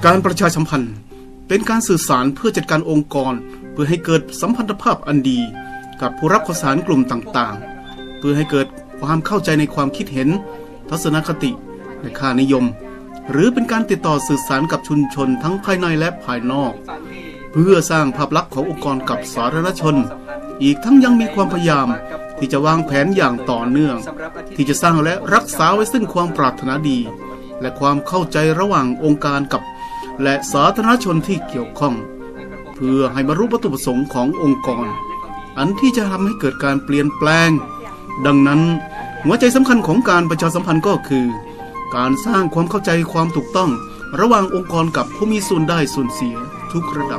การประชาสัมพันธ์เป็นการสื่อสารเพื่อจัดการองค์กรเพื่อให้เกิดสัมพันธภาพอันดีกับผู้รับข่าวสารกลุ่มต่างๆเพื่อให้เกิดความเข้าใจในความคิดเห็นทัศนคติและค่านิยมหรือเป็นการติดต่อสื่อสารกับชุมชนทั้งภายในและภายนอกเพื่อสร้างภาพลักษณ์ขององค์กรกับสาธารณชนอีกทั้งยังมีความพยายามที่จะวางแผนอย่างต่อเนื่องที่จะสร้างและรักษาไว้ซึ่งความปรารถนาดีและความเข้าใจระหว่างองค์การกับและสาธารณชนที่เกี่ยวข้องเพื่อให้บรรลุวัตถุประสงค์ขององค์กรอันที่จะทำให้เกิดการเปลี่ยนแปลงดังนั้นหัวใจสำคัญของการประชาสัมพันธ์ก็คือการสร้างความเข้าใจความถูกต้องระหว่างองค์กรกับผู้มีส่วนได้ส่วนเสียทุกระดับ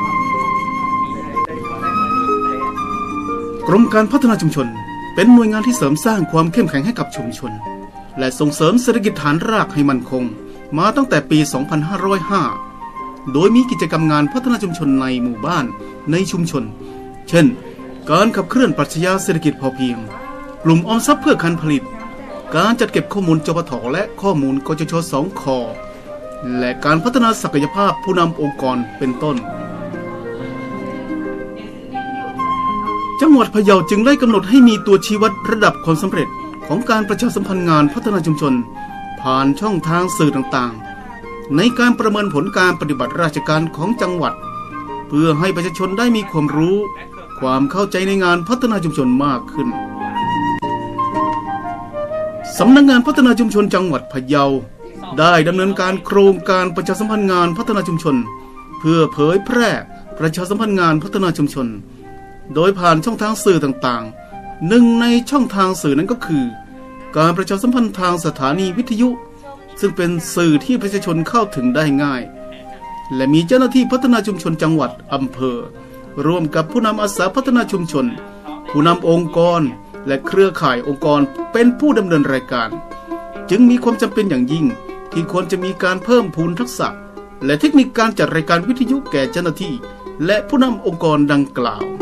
กรมการพัฒนาชุมชนเป็นหน่วยงานที่เสริมสร้างความเข้มแข็งให้กับชุมชนและส่งเสริมเศรษฐกิจฐานรากให้มั่นคงมาตั้งแต่ปี 2505 โดยมีกิจกรรมงานพัฒนาชุมชนในหมู่บ้านในชุมชนเช่นการขับเคลื่อนปรัชญาเศรษฐกิจพอเพียงกลุ่มออมทรัพย์เพื่อการผลิตการจัดเก็บข้อมูลจปท.และข้อมูลกจช2 คและการพัฒนาศักยภาพผู้นำองค์กรเป็นต้นจังหวัดพะเยาจึงได้กำหนดให้มีตัวชี้วัดระดับความสำเร็จของการประชาสัมพันธ์งานพัฒนาชุมชนผ่านช่องทางสื่อต่างๆในการประเมินผลการปฏิบัติราชการของจังหวัดเพื่อให้ประชาชนได้มีความรู้ความเข้าใจในงานพัฒนาชุมชนมากขึ้นสำนักงานพัฒนาชุมชนจังหวัดพะเยาได้ดำเนินการโครงการประชาสัมพันธ์งานพัฒนาชุมชนเพื่อเผยแพร่ประชาสัมพันธ์งานพัฒนาชุมชนโดยผ่านช่องทางสื่อต่างๆหนึ่งในช่องทางสื่อนั้นก็คือการประชาสัมพันธ์ทางสถานีวิทยุซึ่งเป็นสื่อที่ประชาชนเข้าถึงได้ง่ายและมีเจ้าหน้าที่พัฒนาชุมชนจังหวัดอำเภอร่วมกับผู้นำอาสาพัฒนาชุมชนผู้นำองค์กรและเครือข่ายองค์กรเป็นผู้ดำเนินรายการจึงมีความจำเป็นอย่างยิ่งที่ควรจะมีการเพิ่มพูนทักษะและเทคนิคการจัดรายการวิทยุแก่เจ้าหน้าที่และผู้นำองค์กรดังกล่าว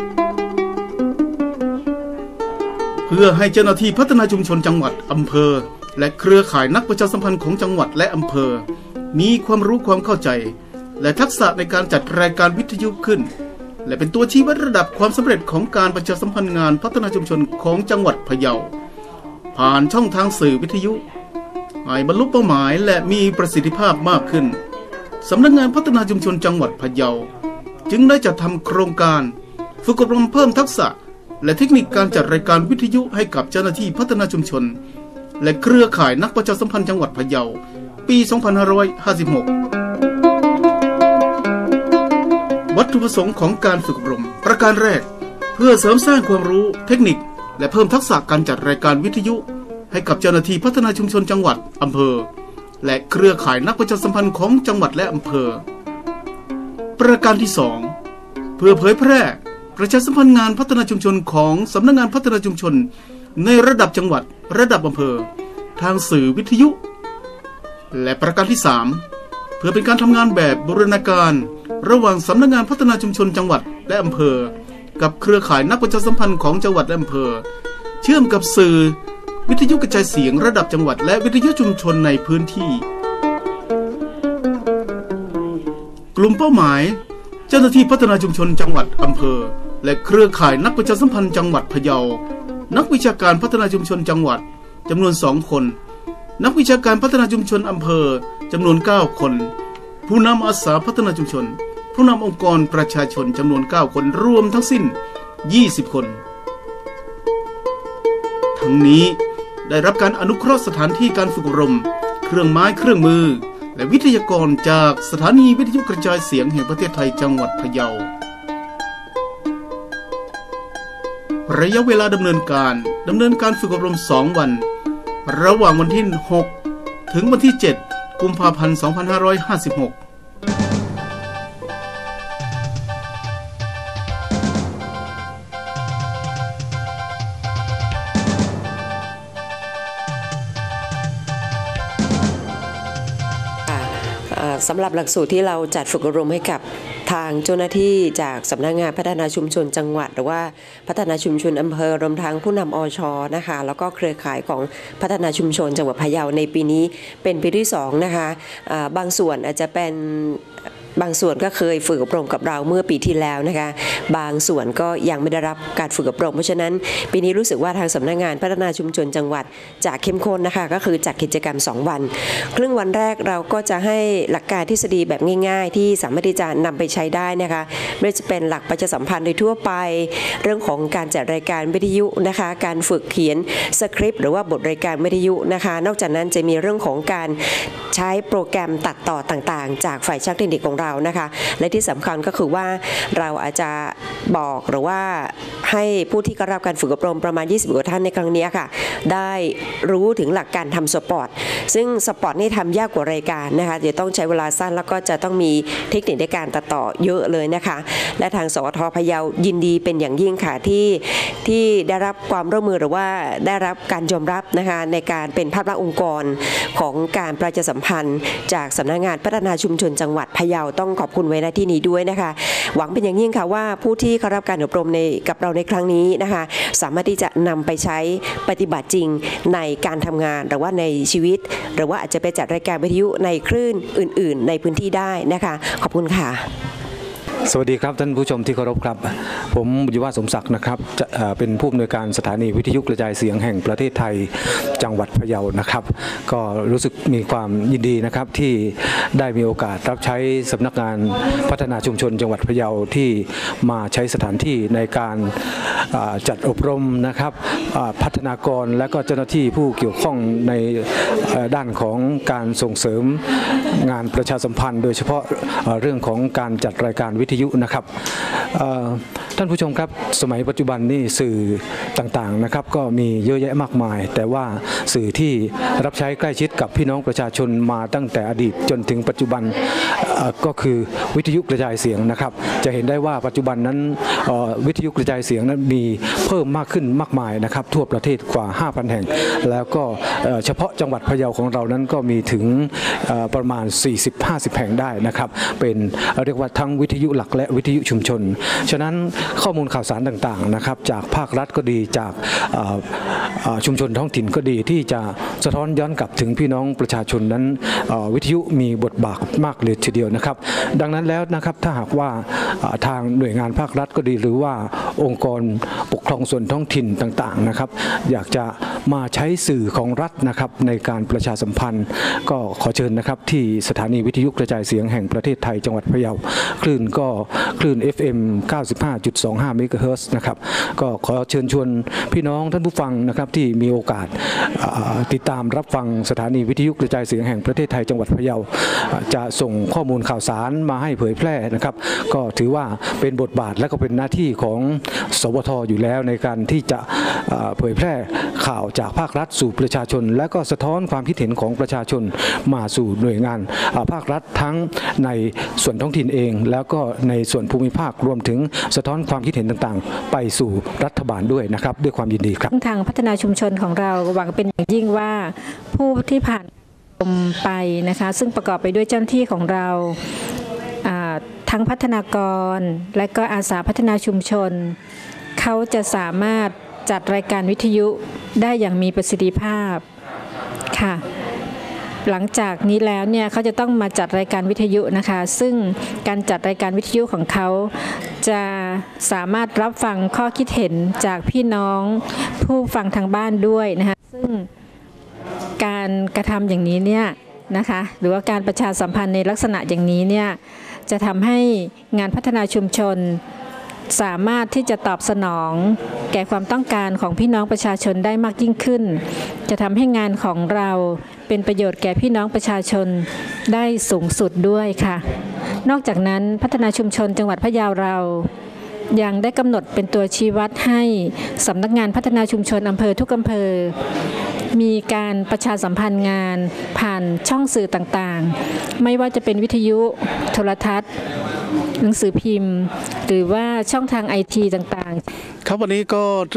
เพื่อให้เจ้าหน้าที่พัฒนาชุมชนจังหวัดอำเภอและเครือข่ายนักประชาสัมพันธ์ของจังหวัดและอำเภอมีความรู้ความเข้าใจและทักษะในการจัดรายการวิทยุขึ้นและเป็นตัวชี้วัดระดับความสำเร็จของการประชาสัมพันธ์งานพัฒนาชุมชนของจังหวัดพะเยาผ่านช่องทางสื่อวิทยุให้บรรลุเป้าหมายและมีประสิทธิภาพมากขึ้นสำนักงานพัฒนาชุมชนจังหวัดพะเยาจึงได้จัดทำโครงการฝึกอบรมเพิ่มทักษะและเทคนิคการจัดรายการวิทยุให้กับเจ้าหน้าที่พัฒนาชุมชนและเครือข่ายนักประชาสัมพันธ์จังหวัดพะเยาปี 2556 วัตถุประสงค์ของการฝึกอบรมประการแรกเพื่อเสริมสร้างความรู้เทคนิคและเพิ่มทักษะการจัดรายการวิทยุให้กับเจ้าหน้าที่พัฒนาชุมชนจังหวัดอำเภอและเครือข่ายนักประชาสัมพันธ์ของจังหวัดและอำเภอประการที่2เพื่อเผยแพร่ประชาสัมพันธ์งานพัฒนาชุมชนของสำนักงานพัฒนาชุมชนในระดับจังหวัดระดับอำเภอทางสื่อวิทยุและประการที่3เพื่อเป็นการทำงานแบบบูรณาการระหว่างสำนักงานพัฒนาชุมชนจังหวัดและอำเภอกับเครือข่ายนักประชาสัมพันธ์ของจังหวัดและอำเภอเชื่อมกับสื่อวิทยุกระจายเสียงระดับจังหวัดและวิทยุชุมชนในพื้นที่กลุ่มเป้าหมายเจ้าหน้าที่พัฒนาชุมชนจังหวัดอำเภอและเครือข่ายนักประชาสัมพันธ์จังหวัดพะเยานักวิชาการพัฒนาชุมชนจังหวัดจำนวน2 คนนักวิชาการพัฒนาชุมชนอำเภอจำนวน9 คนผู้นำอาสาพัฒนาชุมชนผู้นำองค์กรประชาชนจำนวน9 คนรวมทั้งสิ้น20 คนทั้งนี้ได้รับการอนุเคราะห์สถานที่การฝึกอบรมเครื่องไม้เครื่องมือและวิทยากรจากสถานีวิทยุกระจายเสียงแห่งประเทศไทยจังหวัดพะเยาระยะเวลาดำเนินการฝึกอบรม2 วันระหว่างวันที่6ถึงวันที่7กุมภาพันธ์ 2556 สำหรับหลักสูตรที่เราจัดฝึกอบรมให้กับทางเจ้าหน้าที่จากสำนักงานพัฒนาชุมชนจังหวัดหรือว่าพัฒนาชุมชนอำเภอรวมทั้งผู้นำอช.นะคะแล้วก็เครือข่ายของพัฒนาชุมชนจังหวัดพะเยาในปีนี้เป็นปีที่2นะคะบางส่วนอาจจะเป็นบางส่วนก็เคยฝึกอบรมกับเราเมื่อปีที่แล้วนะคะบางส่วนก็ยังไม่ได้รับการฝึกอบรมเพราะฉะนั้นปีนี้รู้สึกว่าทางสำนักงานพัฒนาชุมชนจังหวัดจะเข้มข้นนะคะก็คือจัดกิจกรรม2วันครึ่งวันแรกเราก็จะให้หลักการทฤษฎีแบบง่ายๆที่สามารถที่จะนำไปใช้ได้นะคะไม่ว่าจะเป็นหลักประชาสัมพันธ์โดยทั่วไปเรื่องของการจัดรายการวิทยุนะคะการฝึกเขียนสคริปต์หรือว่าบทรายการวิทยุนะคะนอกจากนั้นจะมีเรื่องของการใช้โปรแกรมตัดต่อต่างๆจากฝ่ายช่างเทคนิคของเรานะคะและที่สำคัญก็คือว่าเราอาจจะบอกหรือว่าให้ผู้ที่เข้ารับการฝึกอบรมประมาณ20กว่าท่านในครั้งนี้ค่ะได้รู้ถึงหลักการทำสปอร์ตซึ่งสปอร์ตนี่ทำยากกว่ารายการนะคะจะต้องใช้เวลาสั้นแล้วก็จะต้องมีเทคนิคในการตัดต่อเยอะเลยนะคะและทางสวท.พะเยายินดีเป็นอย่างยิ่งค่ะที่ได้รับความร่วมมือหรือว่าได้รับการยอมรับนะคะในการเป็นภาพลักษณ์องค์กรของการประชาสัมพันธ์จากสำนักงานพัฒนาชุมชนจังหวัดพะเยาต้องขอบคุณไว้ณที่นี้ด้วยนะคะหวังเป็นอย่างยิ่งค่ะว่าผู้ที่เข้ารับการอบรมกับเราในครั้งนี้นะคะสามารถที่จะนำไปใช้ปฏิบัติจริงในการทำงานหรือว่าในชีวิตหรือว่าอาจจะไปจัดรายการวิทยุในคลื่นอื่นๆในพื้นที่ได้นะคะขอบคุณค่ะสวัสดีครับท่านผู้ชมที่เคารพครับผมบุญยวาสมศักดิ์นะครับเป็นผู้อำนวยการสถานีวิทยุกระจายเสียงแห่งประเทศไทยจังหวัดพะเยานะครับก็รู้สึกมีความยินดีนะครับที่ได้มีโอกาสรับใช้สำนักงานพัฒนาชุมชนจังหวัดพะเยาที่มาใช้สถานที่ในการจัดอบรมนะครับพัฒนากรและก็เจ้าหน้าที่ผู้เกี่ยวข้องในด้านของการส่งเสริมงานประชาสัมพันธ์โดยเฉพาะเรื่องของการจัดรายการวิทยุนะครับท่านผู้ชมครับสมัยปัจจุบันนี่สื่อต่างๆนะครับก็มีเยอะแยะมากมายแต่ว่าสื่อที่รับใช้ใกล้ชิดกับพี่น้องประชาชนมาตั้งแต่อดีตจนถึงปัจจุบันก็คือวิทยุกระจายเสียงนะครับจะเห็นได้ว่าปัจจุบันนั้นวิทยุกระจายเสียงนั้นมีเพิ่มมากขึ้นมากมายนะครับทั่วประเทศกว่า 5,000 แห่งแล้วก็เฉพาะจังหวัดพะเยาของเรานั้นก็มีถึงประมาณ 40-50 แห่งได้นะครับเป็นเรียกว่าทั้งวิทยุหลักและวิทยุชุมชนฉะนั้นข้อมูลข่าวสารต่างๆนะครับจากภาครัฐก็ดีจากชุมชนท้องถิ่นก็ดีที่จะสะท้อนย้อนกลับถึงพี่น้องประชาชนนั้นวิทยุมีบทบาทมากเลยทีเดียวนะครับดังนั้นแล้วนะครับถ้าหากว่าทางหน่วยงานภาครัฐก็ดีหรือว่าองค์กรปกครองส่วนท้องถิ่นต่างๆนะครับอยากจะมาใช้สื่อของรัฐนะครับในการประชาสัมพันธ์ก็ขอเชิญนะครับที่สถานีวิทยุกระจายเสียงแห่งประเทศไทยจังหวัดพะเยาคลื่นก็คลื่น FM 95.25 เมกะเฮิรตซ์นะครับก็ขอเชิญชวนพี่น้องท่านผู้ฟังนะครับที่มีโอกาสติดตามรับฟังสถานีวิทยุกระจายเสียงแห่งประเทศไทยจังหวัดพะเยาจะส่งข้อมูลข่าวสารมาให้เผยแพร่นะครับก็ถือว่าเป็นบทบาทและก็เป็นหน้าที่ของสวท.อยู่แล้วในการที่จะเผยแพร่ข่าวจากภาครัฐสู่ประชาชนและก็สะท้อนความคิดเห็นของประชาชนมาสู่หน่วยงานภาครัฐทั้งในส่วนท้องถิ่นเองแล้วก็ในส่วนภูมิภาครวมถึงสะท้อนความคิดเห็นต่างๆไปสู่รัฐบาลด้วยนะครับด้วยความยินดีครับทางพัฒนาชุมชนของเราหวังเป็นอย่างยิ่งว่าผู้ที่ผ่านไปนะคะซึ่งประกอบไปด้วยเจ้าหน้าที่ของเราทั้งพัฒนากรและก็อาสาพัฒนาชุมชนเขาจะสามารถจัดรายการวิทยุได้อย่างมีประสิทธิภาพค่ะหลังจากนี้แล้วเนี่ยเขาจะต้องมาจัดรายการวิทยุนะคะซึ่งการจัดรายการวิทยุของเขาจะสามารถรับฟังข้อคิดเห็นจากพี่น้องผู้ฟังทางบ้านด้วยนะคะซึ่งการกระทำอย่างนี้เนี่ยนะคะหรือว่าการประชาสัมพันธ์ในลักษณะอย่างนี้เนี่ยจะทำให้งานพัฒนาชุมชนสามารถที่จะตอบสนองแก่ความต้องการของพี่น้องประชาชนได้มากยิ่งขึ้นจะทำให้งานของเราเป็นประโยชน์แก่พี่น้องประชาชนได้สูงสุดด้วยค่ะนอกจากนั้นพัฒนาชุมชนจังหวัดพะเยาเรายังได้กำหนดเป็นตัวชี้วัดให้สำนักงานพัฒนาชุมชนอำเภอทุกอำเภอมีการประชาสัมพันธ์งานผ่านช่องสื่อต่างๆไม่ว่าจะเป็นวิทยุโทรทัศน์หนังสือพิมพ์หรือว่าช่องทางITต่างๆครับวันนี้ก็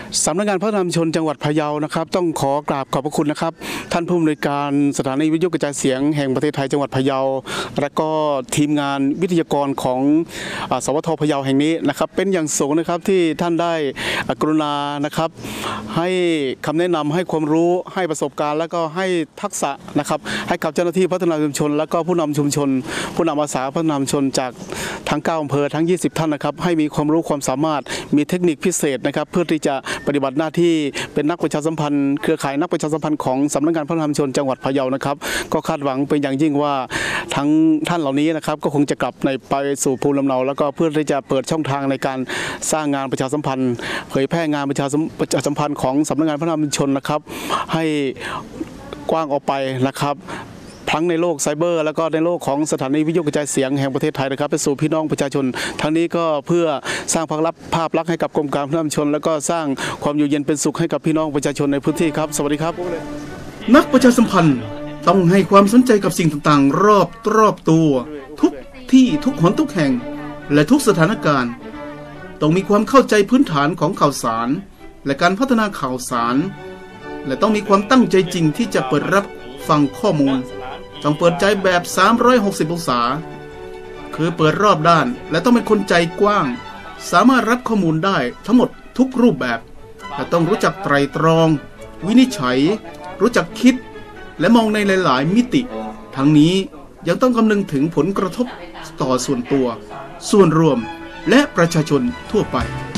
สำนักงานพัฒนาชุมชนจังหวัดพะเยานะครับต้องขอกราบขอบพระคุณนะครับท่านผู้อำนวยการสถานีวิทยุกระจายเสียงแห่งประเทศไทยจังหวัดพะเยาและก็ทีมงานวิทยากรของสวทพะเยาแห่งนี้นะครับเป็นอย่างสูงนะครับที่ท่านได้กรุณานะครับให้คำแนะนำให้ความรู้ให้ประสบการณ์แล้วก็ให้ทักษะนะครับให้กับเจ้าหน้าที่พัฒนาชุมชนและก็ผู้นำชุมชนผู้นำอาสาพัฒนาชุมชนจากทั้ง9อำเภอทั้ง20ท่านนะครับให้มีความรู้ความสามารถมีเทคนิคพิเศษนะครับเพื่อที่จะปฏิบัติหน้าที่เป็นนักประชาสัมพันธ์เครือข่ายนักประชาสัมพันธ์ของสำนักงานพัฒนาชุมชนจังหวัดพะเยานะครับก็คาดหวังเป็นอย่างยิ่งว่าทั้งท่านเหล่านี้นะครับก็คงจะกลับไปสู่ภูมิลำเนาแล้วก็เพื่อที่จะเปิดช่องทางในการสร้างงานประชาสัมพันธ์เผยแพร่งานประชาสัมพันธ์ของสำนักงานพัฒนาชุมชนนะครับให้กว้างออกไปนะครับทั้งในโลกไซเบอร์แล้วก็ในโลกของสถานีวิทยุกระจายเสียงแห่งประเทศไทยนะครับไปสู่พี่น้องประชาชนทั้งนี้ก็เพื่อสร้างภาพลักษณ์ให้กับกรมการพัฒนาชุมชนแล้วก็สร้างความอยู่เย็นเป็นสุขให้กับพี่น้องประชาชนในพื้นที่ครับสวัสดีครับนักประชาสัมพันธ์ต้องให้ความสนใจกับสิ่งต่างๆรอบตัวทุกที่ทุกหนทุกแห่งและทุกสถานการณ์ต้องมีความเข้าใจพื้นฐานของข่าวสารและการพัฒนาข่าวสารและต้องมีความตั้งใจจริงที่จะเปิดรับฟังข้อมูลต้องเปิดใจแบบ360องศาคือเปิดรอบด้านและต้องเป็นคนใจกว้างสามารถรับข้อมูลได้ทั้งหมดทุกรูปแบบและต้องรู้จักไตร่ตรองวินิจฉัยรู้จักคิดและมองในหลายๆมิติทั้งนี้ยังต้องคำนึงถึงผลกระทบต่อส่วนตัวส่วนรวมและประชาชนทั่วไป